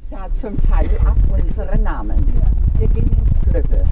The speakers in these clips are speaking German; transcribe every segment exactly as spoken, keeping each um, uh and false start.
ja zum Teil auch unsere Namen. Wir gehen ins Glöckl.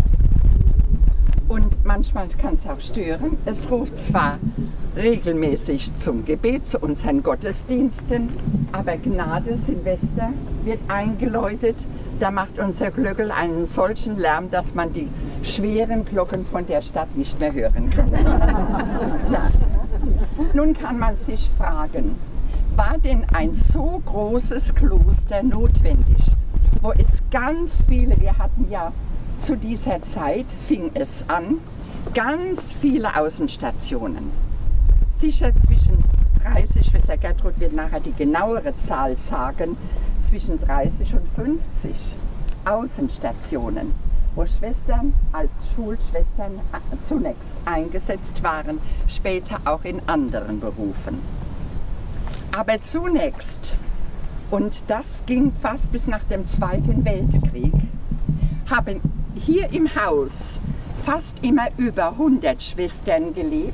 Und manchmal kann es auch stören. Es ruft zwar regelmäßig zum Gebet, zu unseren Gottesdiensten, aber Gnade, Silvester wird eingeläutet. Da macht unser Glöckl einen solchen Lärm, dass man die schweren Glocken von der Stadt nicht mehr hören kann. Ja. Nun kann man sich fragen, war denn ein so großes Kloster notwendig, wo es ganz viele, wir hatten ja zu dieser Zeit, fing es an, ganz viele Außenstationen. Sicher zwischen dreißig, Schwester Gertrud wird nachher die genauere Zahl sagen, zwischen dreißig und fünfzig Außenstationen, wo Schwestern als Schulschwestern zunächst eingesetzt waren, später auch in anderen Berufen. Aber zunächst, und das ging fast bis nach dem Zweiten Weltkrieg, haben hier im Haus fast immer über hundert Schwestern gelebt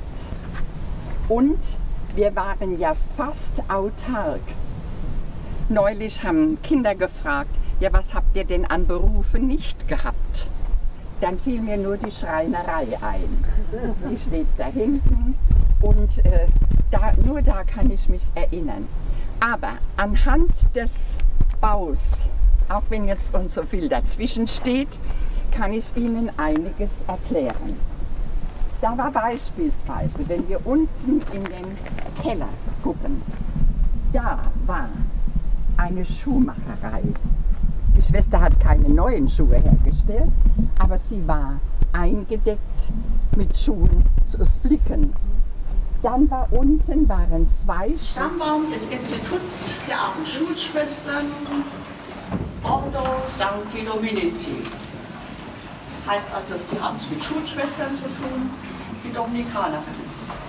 und wir waren ja fast autark. Neulich haben Kinder gefragt, ja, was habt ihr denn an Berufen nicht gehabt? Dann fiel mir nur die Schreinerei ein. Die steht da hinten und äh, da, nur da kann ich mich erinnern. Aber anhand des Baus, auch wenn jetzt uns so viel dazwischen steht, kann ich Ihnen einiges erklären. Da war beispielsweise, wenn wir unten in den Keller gucken, da war eine Schuhmacherei. Die Schwester hat keine neuen Schuhe hergestellt, aber sie war eingedeckt mit Schuhen zu flicken. Dann war unten waren zwei Stammbaum des Instituts der Abendschulschwestern Ordo Sancti Dominici. Das heißt also, sie hat es mit Schulschwestern zu tun, die Dominikanerinnen.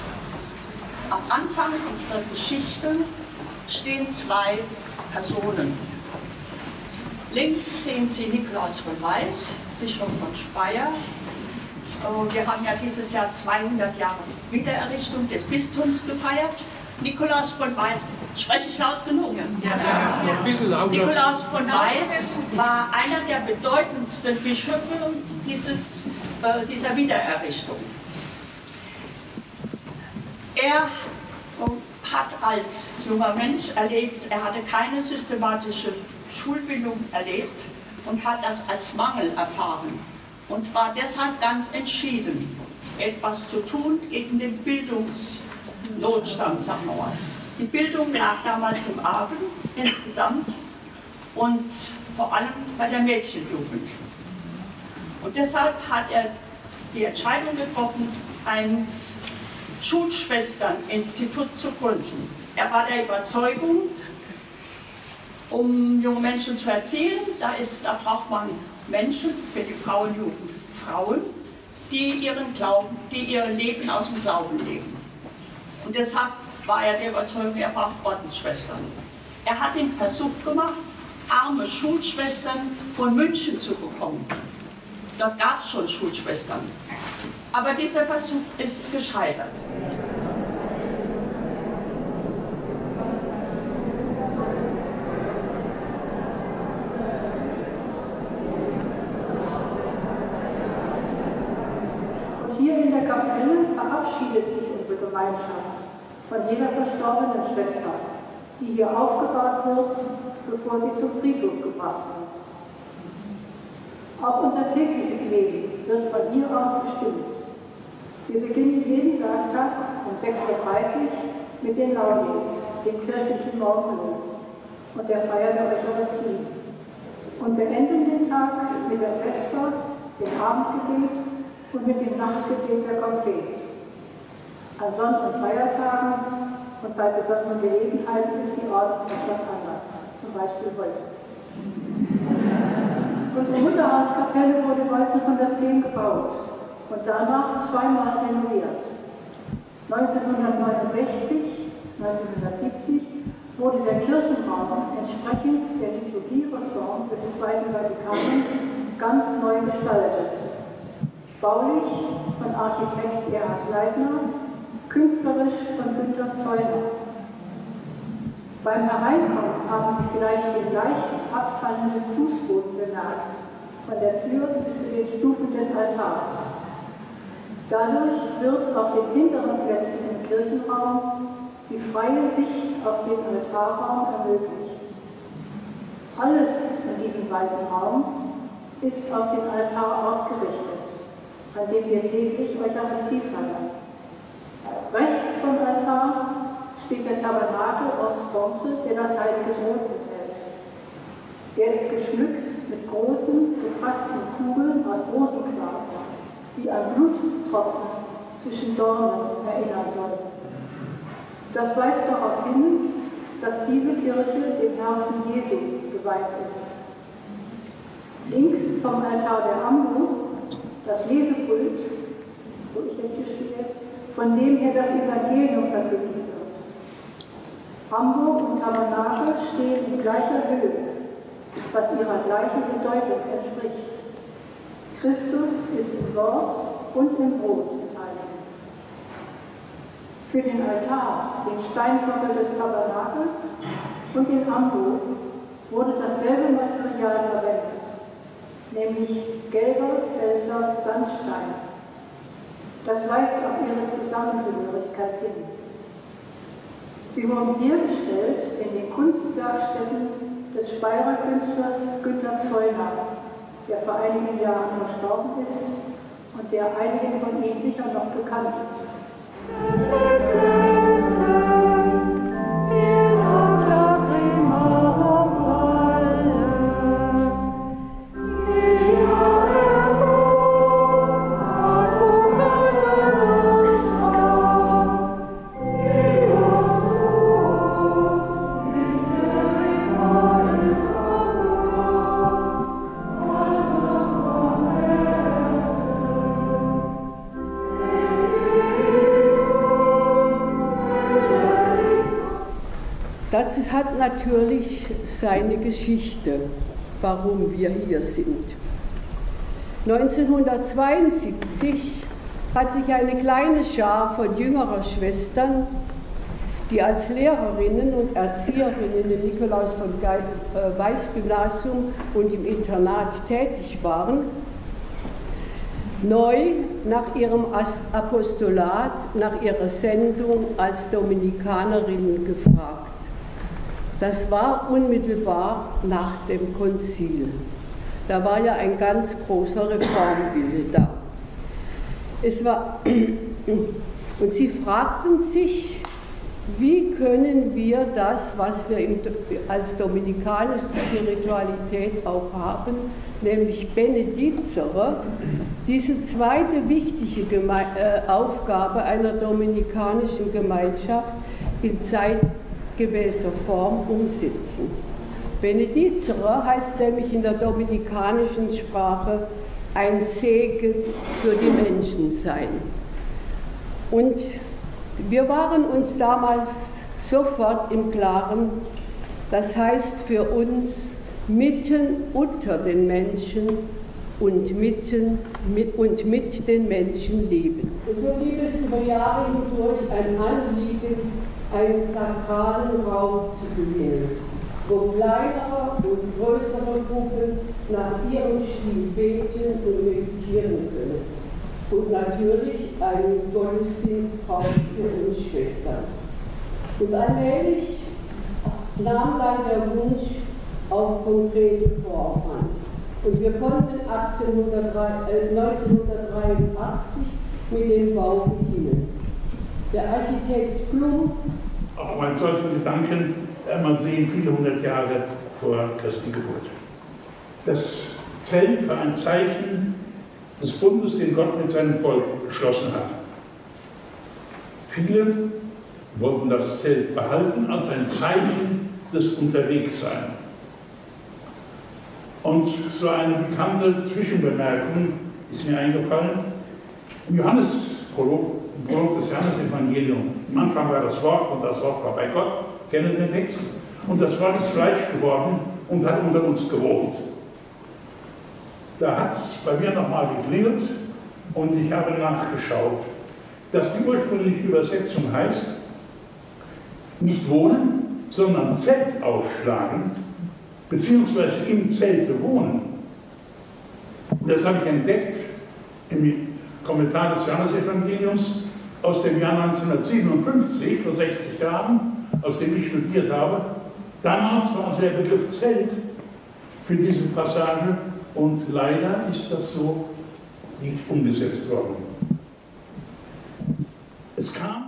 Am Anfang unserer Geschichte stehen zwei Personen. Links sehen Sie Nikolaus von Weiß, Bischof von Speyer. Wir haben ja dieses Jahr zweihundert Jahre Wiedererrichtung des Bistums gefeiert. Nikolaus von Weiß, spreche ich laut genug? Ja. Ja. Nikolaus von Weiß war einer der bedeutendsten Bischöfe dieses, äh, dieser Wiedererrichtung. Er hat als junger Mensch erlebt, er hatte keine systematische Schulbildung erlebt und hat das als Mangel erfahren und war deshalb ganz entschieden, etwas zu tun gegen den Bildungsnotstand, sagen wir mal. Die Bildung lag damals im Argen insgesamt und vor allem bei der Mädchenjugend. Und deshalb hat er die Entscheidung getroffen, ein Schulschwesterninstitut zu gründen. Er war der Überzeugung, um junge Menschen zu erziehen, da, ist, da braucht man Menschen, für die Frauenjugend Frauen, die ihren Glauben, die ihr Leben aus dem Glauben leben. Und deshalb war er der Überzeugung, er braucht Ordensschwestern. Er hat den Versuch gemacht, arme Schulschwestern von München zu bekommen. Dort gab es schon Schulschwestern. Aber dieser Versuch ist gescheitert. Verabschiedet sich unsere Gemeinschaft von jeder verstorbenen Schwester, die hier aufgebahrt wird, bevor sie zum Friedhof gebracht wird. Auch unser tägliches Leben wird von hier aus bestimmt. Wir beginnen jeden Werktag um sechs Uhr dreißig mit den Laudes, dem kirchlichen Morgenlohn und der Feier der Eucharistie und beenden den Tag mit der Vesper, dem Abendgebet und mit dem Nachtgebet der Komplet. An Sonn- und Feiertagen und bei besonderen Gelegenheiten ist die Ordnung etwas anders, zum Beispiel heute. Unsere Mutterhauskapelle wurde neunzehnhundertzehn gebaut und danach zweimal renoviert. neunzehnhundertneunundsechzig, neunzehnhundertsiebzig wurde der Kirchenraum entsprechend der Liturgiereform des Zweiten Vatikanums ganz neu gestaltet. Baulich von Architekt Gerhard Leitner, künstlerisch von Günter Zeuner. Beim Hereinkommen haben Sie vielleicht den leicht abfallenden Fußboden bemerkt, von der Tür bis zu den Stufen des Altars. Dadurch wird auf den hinteren Plätzen im Kirchenraum die freie Sicht auf den Altarraum ermöglicht. Alles in diesem weiten Raum ist auf den Altar ausgerichtet, an dem wir täglich Eucharistie feiern. Rechts vom Altar steht der Tabernakel aus Bronze, der das heilige Brot enthält. Er ist geschmückt mit großen, gefassten Kugeln aus Rosenquarz, die an Bluttropfen zwischen Dornen erinnern sollen. Das weist darauf hin, dass diese Kirche dem Herzen Jesu geweiht ist. Links vom Altar der Ambo, das Lesepult, wo ich jetzt hier stehe, von dem her das Evangelium verkündet wird. Hamburg und Tabernakel stehen in gleicher Höhe, was ihrer gleichen Bedeutung entspricht. Christus ist im Wort und im Brot enthalten. Für den Altar, den Steinsockel des Tabernakels und den Ambo wurde dasselbe Material verwendet, nämlich gelber Pfälzer Sandstein. Das weist auf ihre Zusammengehörigkeit hin. Sie wurden hergestellt in den Kunstwerkstätten des Speyerer Künstlers Günter Zeuner, der vor einigen Jahren verstorben ist und der einigen von Ihnen sicher noch bekannt ist. Das hat natürlich seine Geschichte, warum wir hier sind. neunzehnhundertzweiundsiebzig hat sich eine kleine Schar von jüngerer Schwestern, die als Lehrerinnen und Erzieherinnen im Nikolaus von Weiß Gymnasium und im Internat tätig waren, neu nach ihrem Apostolat, nach ihrer Sendung als Dominikanerinnen gefragt. Das war unmittelbar nach dem Konzil. Da war ja ein ganz großer Reformwille da. Es war, und sie fragten sich, wie können wir das, was wir als dominikanische Spiritualität auch haben, nämlich Benedizere, diese zweite wichtige Geme äh, Aufgabe einer dominikanischen Gemeinschaft in zeitgemäßer Form umsetzen. Benedizere heißt nämlich in der dominikanischen Sprache ein Segen für die Menschen sein. Und wir waren uns damals sofort im Klaren, das heißt für uns mitten unter den Menschen und, mitten mit, und mit den Menschen leben. Und so blieb es über Jahre hindurch ein Anliegen, einen sakralen Raum zu gewinnen, wo kleinere und größere Gruppen nach ihrem Stil beten und meditieren können. Und natürlich einen Gottesdienstraum für uns Schwestern. Und allmählich nahm dann der Wunsch auch konkrete Form an. Und wir konnten neunzehnhundertdreiundachtzig mit dem Bau beginnen. Der Architekt Blum. Aber man sollte Gedanken, man sehen viele hundert Jahre vor Christi Geburt. Das Zelt war ein Zeichen des Bundes, den Gott mit seinem Volk geschlossen hat. Viele wollten das Zelt behalten als ein Zeichen des Unterwegsseins. Und so eine bekannte Zwischenbemerkung ist mir eingefallen. Im Johannesprolog, im Prolog des Johannesevangeliums, am Anfang war das Wort und das Wort war bei Gott, kennen den Text, und das Wort ist Fleisch geworden und hat unter uns gewohnt. Da hat es bei mir nochmal geklingelt und ich habe nachgeschaut, dass die ursprüngliche Übersetzung heißt, nicht wohnen, sondern Zelt aufschlagen, beziehungsweise im Zelte wohnen. Das habe ich entdeckt im Kommentar des Johannesevangeliums aus dem Jahr neunzehnhundertsiebenundfünfzig, vor sechzig Jahren, aus dem ich studiert habe. Damals war also der Begriff Zelt für diese Passage und leider ist das so nicht umgesetzt worden. Es kam